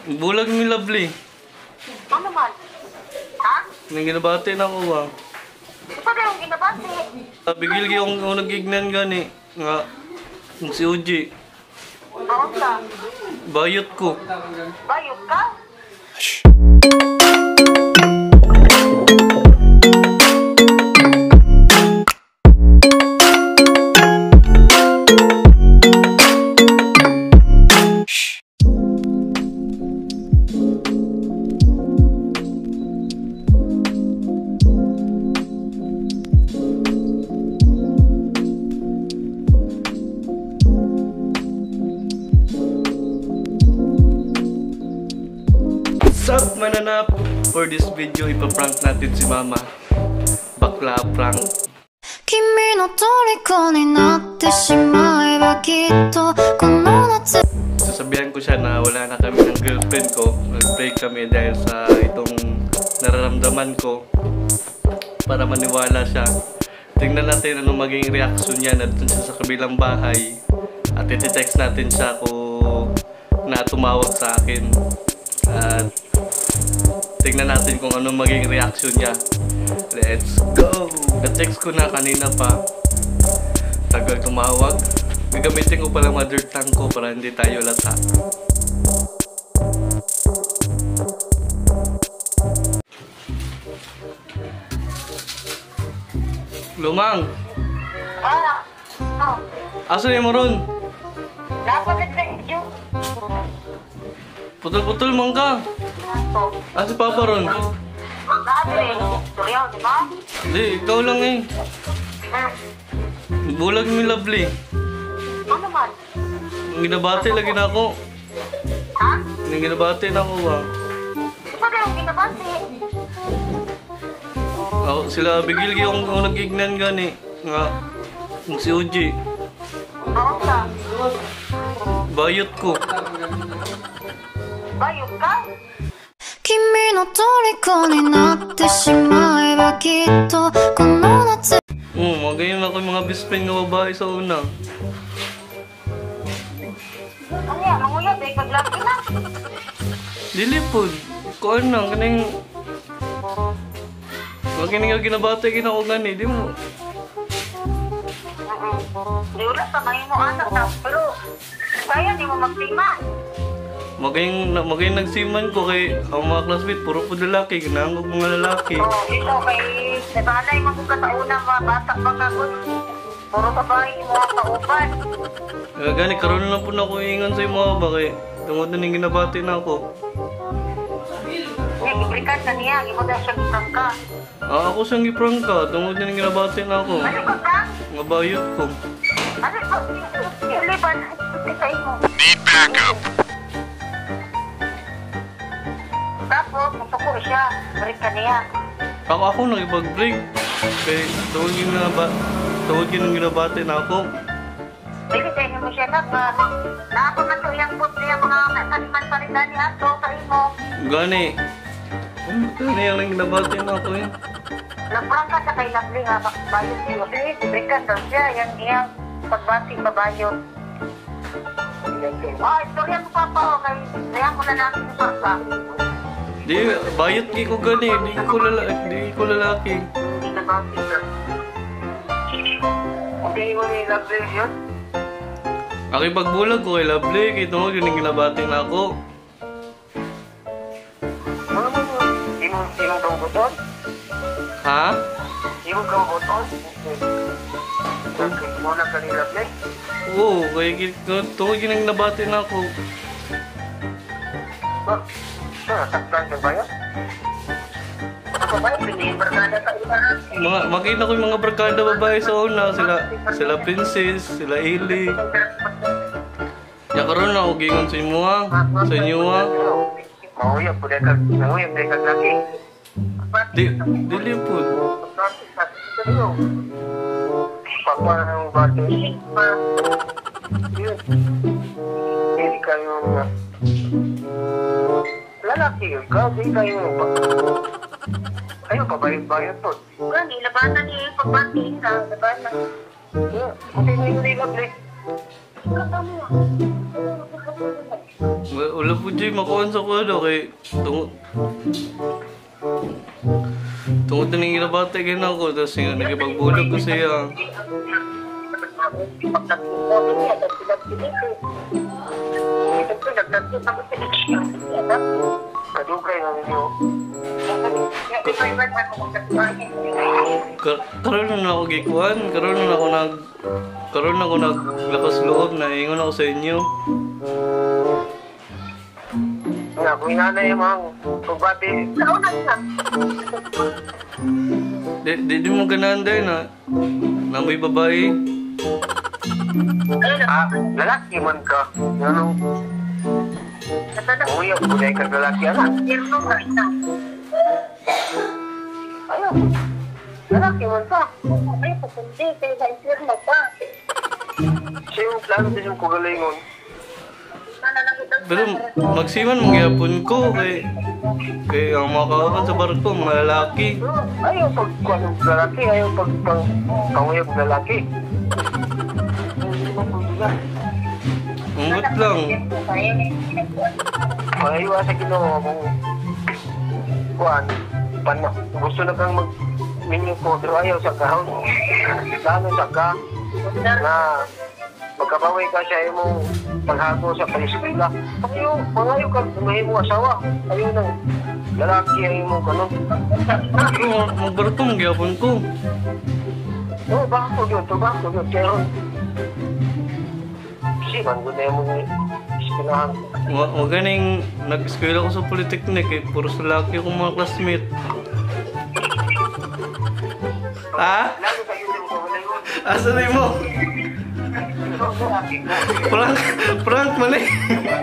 Bulag ni Lovely. Ano man? Ha? Nang ginabati na ako ba? Ito na yung ginabati. Bigil yung nagignan gani. Nga, si Uji. Baon ka? Bayot ko. Bayot ka? What's up, mananap? For this video, ipaprank natin si Mama. Bakla prank. Sasabihan ko siya na wala na kami ng girlfriend ko. Nag-break kami dahil sa itong nararamdaman ko. Para maniwala siya. Tingnan natin anong maging reaction niya na dun siya sa kabilang bahay. At iti-text natin siya kung na tumawag sa akin. At tingnan natin kung anong maging reaction niya. Let's go! Na-text ko na kanina pa. Tagal tumawag. Gagamitin ko pala mother tongue ko para hindi tayo lata. Lumang! Asan yung maroon? Dapat sa inyo. Putol-putol mong ka. Asa Papa ron? Dati rin. Turyaw, di ba? Hindi, ikaw lang eh. Bulag ni Lovely. Ano man? Nang ginabati lagi na ako. Ha? Nang ginabati na ako ba? Ito na yung ginabati. Ako, sila bigil yung nagignan gani. Nga, si Uji. Baon ka? Bayot ko. Bayot ka? Magayon ako yung mga best friend nga babae sa una. Ano yan? Manguyat eh. Paglaki na. Dilipod. Kuan na, kaning... Makinig nga ginabati, ginaugan eh, di mo. Di ulit sa may mo anak na. Pero, kaya di mo magtima. Magayon nagsiman ko kay ang mga classmate, puro po lalaki, ginangog mga lalaki. Oo, ito kay... Nabalay mo kung katauna mga bata pa kakot. Puro babae mo ang kauban. Gani, karoon na po na ako ingan sa mga bakay. Tungod na nang ginabati na ako. Ngayon, ibrikan na niya. Imo na siya gitang ka. Ako siyang giprank ka, tungod na nang ginabati na ako. Ano ba ka? Nga bayot ko. Ano ba? Iliban. Isay mo. Need backup. Tapos, masuko siya. Balik ka niya. Ako nakipag-break. Kaya tungod yung ginabati na ako. Dili sa inyo mo siya na. Naapag na ito yung put niya mga kaliman-palitan niya. Ito sa imo. Gani. Gani yung ginabati na ako eh. Nagpurang ka sa kay Lovely nga. Bayo siya. Ibrikan daw siya. Yang iyang pagbati babayo. Istorya mo papa o. Kaya mo na namin sa papa. Di, bayot ki ko gani. Di ko lalaki. Hindi na ba siya? Hindi mo ni Lovely yun? Ako pagbulag ko kay Lovely. Kaya tungod yung ginabati na ako. Hindi mo gawagod? Ha? Hindi mo gawagod? Hindi mo na ka ni Lovely? Oo, kaya tungod yung ginabati na ako. Takpan ka ba yun? Ako ba yung pinibarkada sa iba? Makita ko yung mga barkada babae sa una. Sila Princess, sila Ili. Ya karon na ako gingon sa inyo ha. Sa inyo ha. Mahuyap po ka lagi. Dili po. Papa ng bati. Hindi kayo lalaki ka, di kayo kayo pabayot-bayot po. Gani, labanan niya yung pagbati ka, labanan. Hindi mo yung Lovely. Wala po dyan makuhan sa kuwado kay tungkol na nang inabate kayo na ako tapos yung nagipagbulog ko siya. Kadugay na ninyo. Karoon na ako gikuhan, karoon na ako naglakas loob na ingon ako sa inyo. Nga, kung inanay mang pagbati, kaunan na. Di mo ganahan dahil na may babae. Lalaki man ka. Ano? Umuyak mo dahil ka lalaki, anak. Ayaw. Lalaki man ka. Ay, papundi. Kaya na-infirma ka. Siya yung plano din yung kugalingon. Pero magsiman magyapon ko kay ang mga kawakan sa barko, mga lalaki. Ayaw pagkuhan ng lalaki, ayaw panguyap ng lalaki. Umbot lang. Ayaw sa Ginoo kung kuhan, gusto na kang mag-minyo ko, pero ayaw sa kahon. Lalo sa ka, na magkabaway ka siya yung paghago sa paliskwila. Ayaw ka, tumahin mo asawa. Ayaw nang lalaki, ayaw mo ganun. Pero magbarko magyapon ko. Oo, bako yun. Pero, siman ko na yung mga iskinahan. Wag ganing nag-eskwela ko sa Polytechnic eh, puro sa lalaki akong mga classmate. Ha? Lalo sa yung kawalayon. Asan mo? Prank man eh.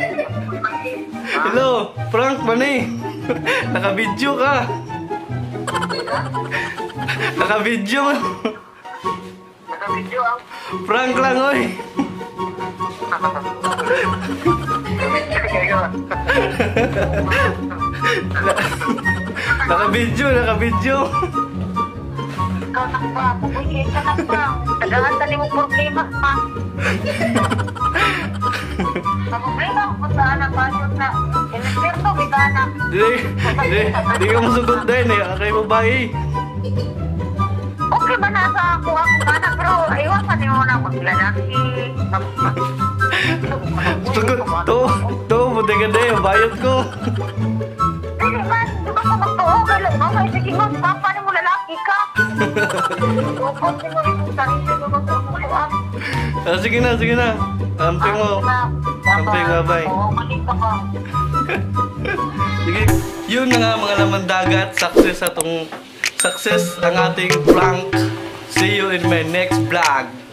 Hello, prank man eh. Naka-video ka. Naka-video man. Naka-video ang Prank lang oy. Naka-video. ikaw na pa, pupusin ka na pa. Tagahan tali mo problema pa. Ang problema ko saan na pasyon na inisperto, bigana. Di ka masugot din eh. Akay babae. Okay ba nasa ako anak, bro? Ayaw pa din mo na maglalaki. Sugot. To, buti ka din. Bayad ko. Hindi man, di ba ka magtuo? Okay, sige mo, paano mo lalaki ka? Upot din mo rin yung sarili mo magtuuan. Sige na. Amping mo. Amping, bye-bye. Oo, mali ka pa. Sige. Yun na nga mga laman dagat. Success ang ating prank. See you in my next vlog.